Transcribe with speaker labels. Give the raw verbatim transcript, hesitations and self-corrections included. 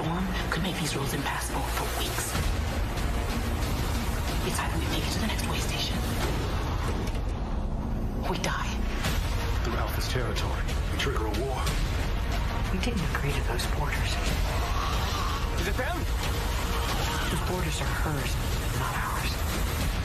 Speaker 1: storm could make these roads impassable for weeks. It's either we make it to the next way station, or we die.
Speaker 2: Through Alpha's territory, we trigger a war.
Speaker 1: We didn't agree to those borders.
Speaker 2: Is it them?
Speaker 1: Those borders are hers, not ours.